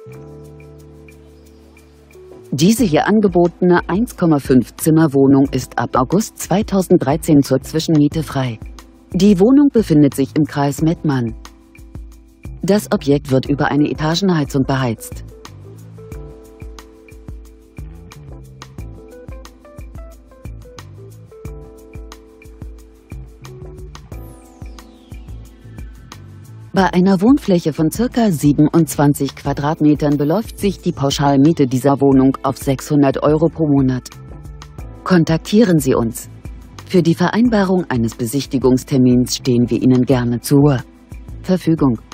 Diese hier angebotene 1,5 Zimmer-Wohnung ist ab August 2013 zur Zwischenmiete frei. Die Wohnung befindet sich im Kreis Mettmann. Das Objekt wird über eine Etagenheizung beheizt. Bei einer Wohnfläche von ca. 27 Quadratmetern beläuft sich die Pauschalmiete dieser Wohnung auf 600 € pro Monat. Kontaktieren Sie uns. Für die Vereinbarung eines Besichtigungstermins stehen wir Ihnen gerne zur Verfügung.